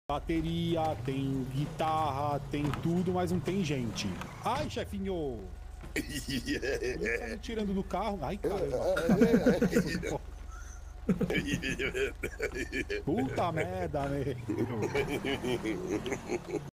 bateria, tem guitarra, tem tudo, mas não tem gente. Ai, chefinho! Ele tá me tirando do carro. Ai, caramba. Puta merda, meu.